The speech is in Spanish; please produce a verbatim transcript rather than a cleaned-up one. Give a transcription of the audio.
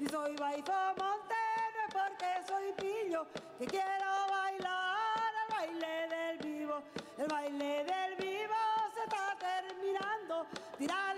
Si soy Baizomonte no es porque soy pillo, que quiero bailar el baile del vivo. El baile del vivo se está terminando. Tirar